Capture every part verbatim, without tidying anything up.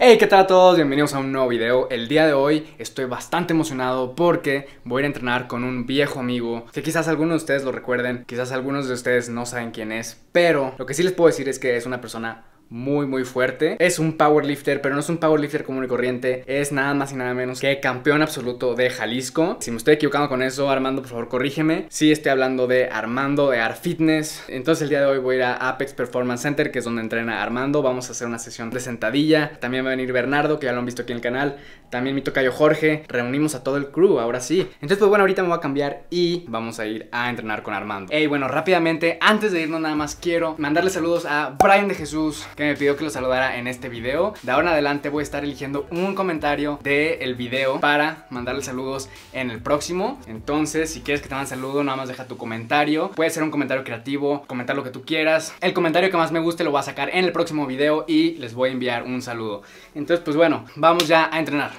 Hey, ¿qué tal a todos? Bienvenidos a un nuevo video. El día de hoy estoy bastante emocionado porque voy a ir a entrenar con un viejo amigo que quizás algunos de ustedes lo recuerden, quizás algunos de ustedes no saben quién es, pero lo que sí les puedo decir es que es una persona muy muy fuerte. Es un powerlifter, pero no es un powerlifter común y corriente. Es nada más y nada menos que campeón absoluto de Jalisco. Si me estoy equivocando con eso, Armando, por favor corrígeme. Sí, estoy hablando de Armando de Art Fitness. Entonces el día de hoy voy a ir a Apex Performance Center, que es donde entrena Armando. Vamos a hacer una sesión de sentadilla. También va a venir Bernardo, que ya lo han visto aquí en el canal. También mi tocayo Jorge. Reunimos a todo el crew, ahora sí. Entonces pues bueno, ahorita me voy a cambiar y vamos a ir a entrenar con Armando. Hey, bueno, rápidamente, antes de irnos nada más quiero mandarle saludos a Brian de Jesús, que me pidió que lo saludara en este video. De ahora en adelante voy a estar eligiendo un comentario del video para mandarle saludos en el próximo. Entonces, si quieres que te mande saludo, nada más deja tu comentario. Puede ser un comentario creativo, comentar lo que tú quieras. El comentario que más me guste lo voy a sacar en el próximo video y les voy a enviar un saludo. Entonces, pues bueno, vamos ya a entrenar.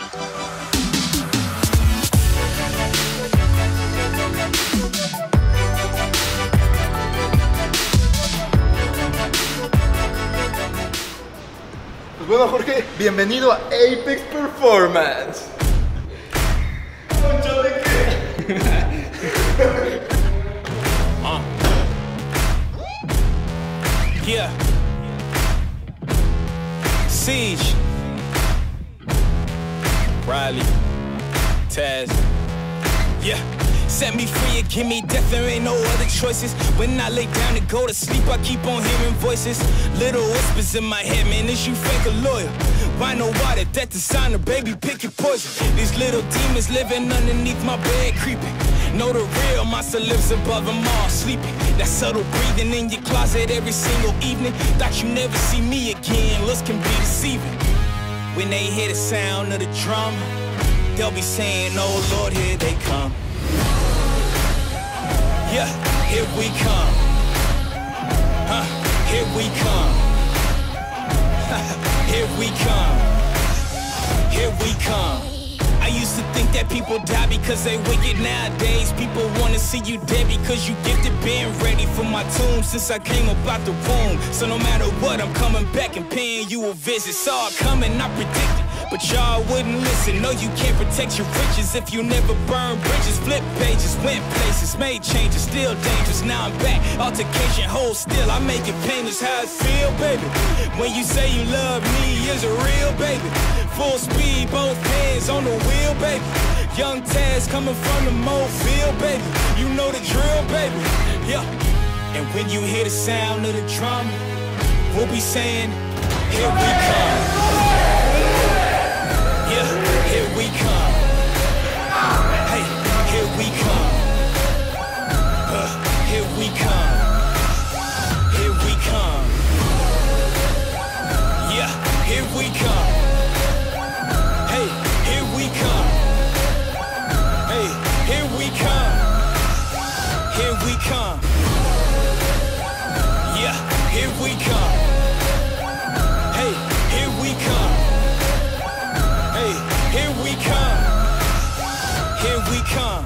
Bueno, Jorge, bienvenido a Apex Performance. ¿Mucho de qué? uh. Yeah. Siege. Riley. Taz. Yeah. Set me free and give me death, there ain't no other choices. When I lay down to go to sleep, I keep on hearing voices. Little whispers in my head, man, is you fake a lawyer? Why no water, that designer, baby, pick your poison. These little demons living underneath my bed, creeping. Know the real monster lives above them all, sleeping. That subtle breathing in your closet every single evening. Thought you never see me again, looks can be deceiving. When they hear the sound of the drum, they'll be saying, oh Lord, here they come. Yeah, here we come. Huh, here we come. Here we come. Here we come. I used to think that people die because they wicked. Nowadays people wanna see you dead because you gifted. Been ready for my tomb since I came up out the womb. So no matter what, I'm coming back and paying you a visit. Saw it coming, I predicted, but y'all wouldn't listen. No, you can't protect your riches if you never burn bridges. Flip pages, went places, made changes, still dangerous. Now I'm back, altercation, hold still. I make it painless how it feel, baby. When you say you love me, is it real, baby? Full speed, both hands on the wheel, baby. Young Taz coming from the Mobile, baby. You know the drill, baby. Yeah. And when you hear the sound of the drum, we'll be saying, here we come. Yeah, here we come. Hey, here we come. Uh, here we come. Here we come. Yeah, here we come. Hey, here we come. Hey, here we come. Here we come. Yeah, here we come. Hey, here we come. Hey, here we come. Here we come.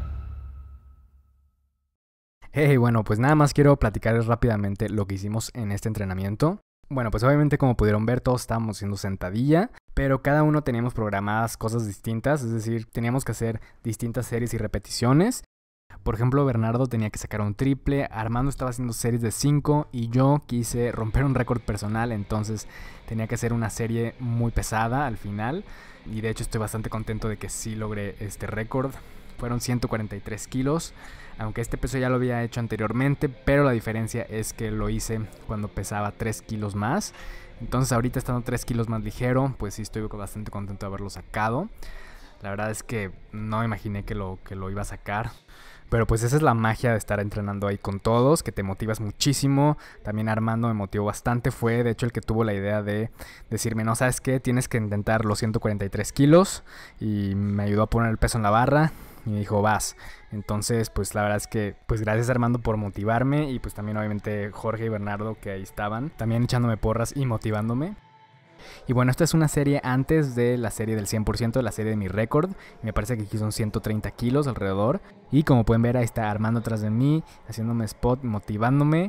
Hey, bueno, pues nada más quiero platicarles rápidamente lo que hicimos en este entrenamiento. Bueno, pues obviamente como pudieron ver todos estábamos haciendo sentadilla, pero cada uno teníamos programadas cosas distintas, es decir, teníamos que hacer distintas series y repeticiones. Por ejemplo, Bernardo tenía que sacar un triple, Armando estaba haciendo series de cinco y yo quise romper un récord personal, entonces tenía que hacer una serie muy pesada al final. Y de hecho estoy bastante contento de que sí logré este récord. Fueron ciento cuarenta y tres kilos, aunque este peso ya lo había hecho anteriormente, pero la diferencia es que lo hice cuando pesaba tres kilos más. Entonces ahorita estando tres kilos más ligero, pues sí estoy bastante contento de haberlo sacado. La verdad es que no me imaginé que lo, que lo iba a sacar. Pero pues esa es la magia de estar entrenando ahí con todos, que te motivas muchísimo. También Armando me motivó bastante, fue de hecho el que tuvo la idea de decirme, no, ¿sabes qué? Tienes que intentar los ciento cuarenta y tres kilos. Y me ayudó a poner el peso en la barra y me dijo, vas. Entonces pues la verdad es que pues gracias Armando por motivarme. Y pues también obviamente Jorge y Bernardo que ahí estaban, también echándome porras y motivándome. Y bueno, esta es una serie antes de la serie del cien por ciento, de la serie de mi récord. Me parece que aquí son ciento treinta kilos alrededor. Y como pueden ver, ahí está Armando atrás de mí, haciéndome spot, motivándome.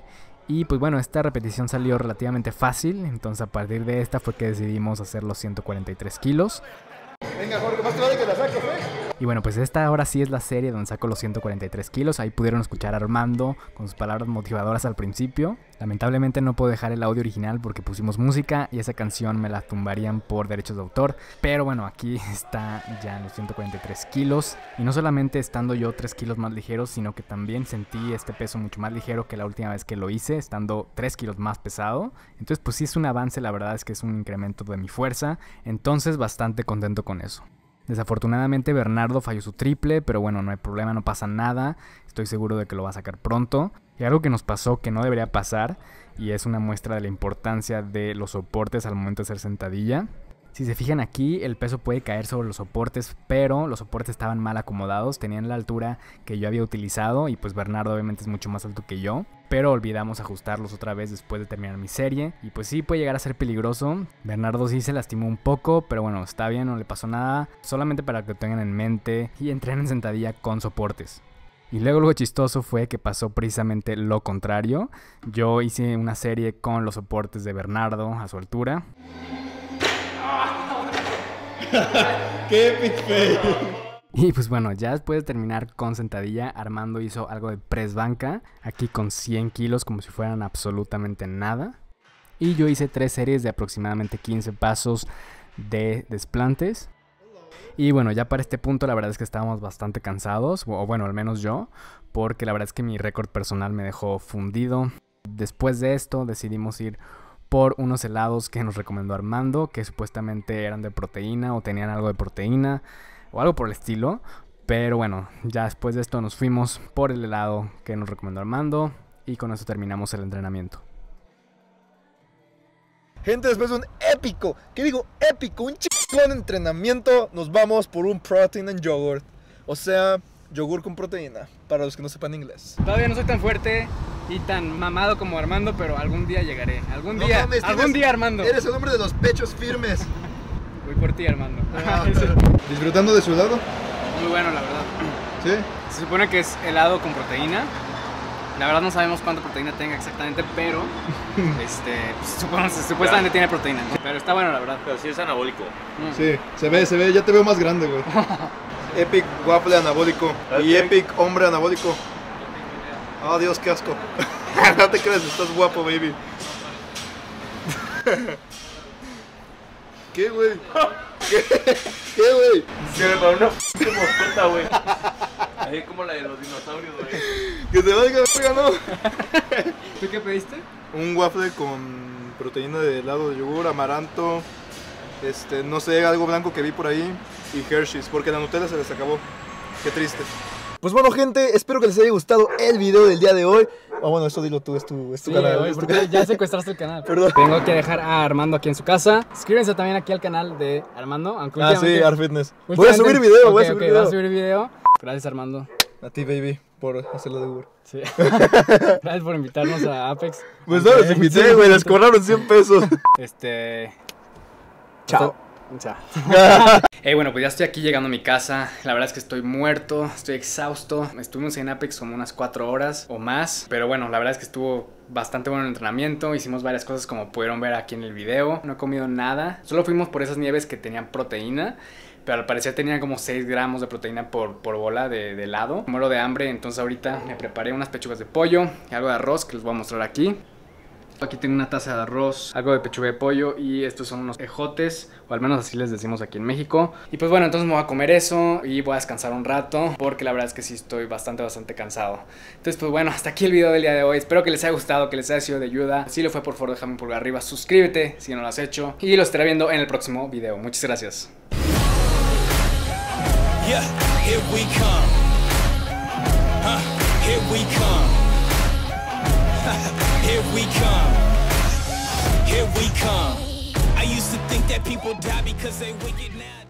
Y pues bueno, esta repetición salió relativamente fácil, entonces a partir de esta fue que decidimos hacer los ciento cuarenta y tres kilos. Venga, Jorge, más te vale que la saques, ¿eh? Y bueno, pues esta ahora sí es la serie donde saco los ciento cuarenta y tres kilos. Ahí pudieron escuchar a Armando con sus palabras motivadoras al principio. Lamentablemente no puedo dejar el audio original porque pusimos música y esa canción me la tumbarían por derechos de autor. Pero bueno, aquí está ya en los ciento cuarenta y tres kilos. Y no solamente estando yo tres kilos más ligero, sino que también sentí este peso mucho más ligero que la última vez que lo hice, estando tres kilos más pesado. Entonces pues sí es un avance, la verdad es que es un incremento de mi fuerza. Entonces bastante contento con eso. Desafortunadamente Bernardo falló su triple, pero bueno, no hay problema, no pasa nada. Estoy seguro de que lo va a sacar pronto. Y algo que nos pasó que no debería pasar, y es una muestra de la importancia de los soportes al momento de hacer sentadilla. Si se fijan aquí, el peso puede caer sobre los soportes, pero los soportes estaban mal acomodados, tenían la altura que yo había utilizado y pues Bernardo obviamente es mucho más alto que yo, pero olvidamos ajustarlos otra vez después de terminar mi serie y pues sí puede llegar a ser peligroso. Bernardo sí se lastimó un poco, pero bueno, está bien, no le pasó nada, solamente para que lo tengan en mente y entrenen sentadilla con soportes. Y luego lo chistoso fue que pasó precisamente lo contrario. Yo hice una serie con los soportes de Bernardo a su altura. ¡Qué epic fail! Y pues bueno, ya después de terminar con sentadilla, Armando hizo algo de press banca, aquí con cien kilos como si fueran absolutamente nada. Y yo hice tres series de aproximadamente quince pasos de desplantes. Y bueno, ya para este punto la verdad es que estábamos bastante cansados, o bueno, al menos yo, porque la verdad es que mi récord personal me dejó fundido. Después de esto decidimos ir por unos helados que nos recomendó Armando, que supuestamente eran de proteína o tenían algo de proteína o algo por el estilo. Pero bueno, ya después de esto nos fuimos por el helado que nos recomendó Armando y con eso terminamos el entrenamiento. Gente, después de un épico, ¿qué digo? Épico, un chingón entrenamiento, nos vamos por un protein and yogurt. O sea, yogur con proteína, para los que no sepan inglés. Todavía no soy tan fuerte y tan mamado como Armando, pero algún día llegaré. Algún No día, mames, algún tienes- día Armando. Eres el hombre de los pechos firmes. Voy por ti, Armando. ¿Disfrutando de su helado? Muy bueno, la verdad. Sí. Se supone que es helado con proteína. La verdad no sabemos cuánta proteína tenga exactamente, pero este, pues, supongo, supuestamente tiene proteína, ¿no? Pero está bueno, la verdad. Pero sí es anabólico. Mm. Sí, se ve, se ve, ya te veo más grande, güey. Epic waffle anabólico y epic hombre anabólico. Oh, Dios, qué asco. No te creas, estás guapo, baby. ¿Qué, güey? ¿Qué, ¿Qué, güey? Se me paró una p moscota, güey. Ahí como la de los dinosaurios, güey. Que te valga, verga, no. ¿Tú qué pediste? Un waffle con proteína de helado de yogur, amaranto, este, no sé, algo blanco que vi por ahí y Hershey's, porque la Nutella se les acabó. Qué triste. Pues bueno, gente, espero que les haya gustado el video del día de hoy. Ah, bueno, eso dilo tú, es tu, es tu Sí, canal. güey, es tu porque canal. ya secuestraste el canal. Perdón. Tengo que dejar a Armando aquí en su casa. Suscríbanse también aquí al canal de Armando. Aunque Ah, sí, últimamente- Art Fitness. Voy a últimamente- subir video, voy a Ok, subir ok, video. vas a subir video. Gracias, Armando. A ti, baby, por hacerlo de Uber. Sí. Gracias por invitarnos a Apex. Pues no, Ok, los invité, sí, güey, sí, les sí. cobraron cien pesos. Este... Chao. Chao. Hey, bueno, pues ya estoy aquí llegando a mi casa. La verdad es que estoy muerto, estoy exhausto. Estuvimos en Apex como unas cuatro horas o más. Pero bueno, la verdad es que estuvo bastante bueno el entrenamiento. Hicimos varias cosas como pudieron ver aquí en el video. No he comido nada. Solo fuimos por esas nieves que tenían proteína. Pero al parecer tenían como seis gramos de proteína por, por bola de, de helado. Muero de hambre, entonces ahorita me preparé unas pechugas de pollo y algo de arroz que les voy a mostrar aquí. Aquí tengo una taza de arroz, algo de pechuga de pollo y estos son unos ejotes, o al menos así les decimos aquí en México. Y pues bueno, entonces me voy a comer eso y voy a descansar un rato porque la verdad es que sí estoy bastante, bastante cansado. Entonces pues bueno, hasta aquí el video del día de hoy. Espero que les haya gustado, que les haya sido de ayuda. Si lo fue, por favor déjame un pulgar arriba, suscríbete si no lo has hecho y lo estaré viendo en el próximo video. Muchas gracias. Yeah, here we come. Huh, here we come. Here we come. Here we come. I used to think that people die because they wicked now.